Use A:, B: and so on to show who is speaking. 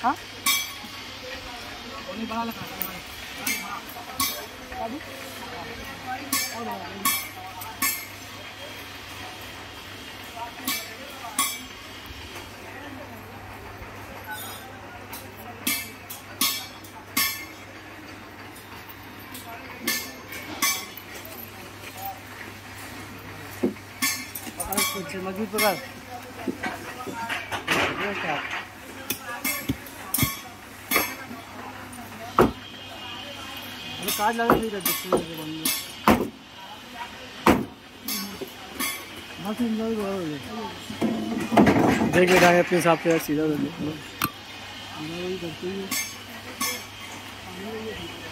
A: हाँ कुछ मजबूत पकड़ क्या काज लगा नहीं रहते देख बैठा अपने हिसाब से सीधा करते